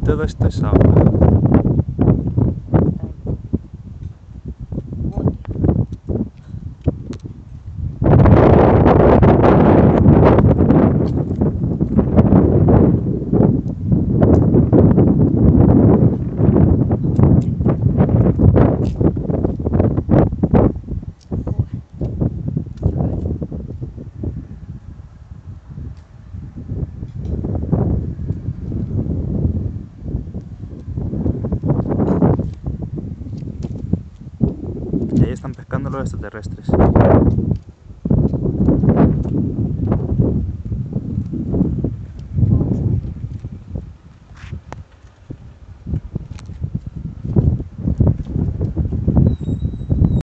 todo esto es agua. Y ahí están pescando los extraterrestres.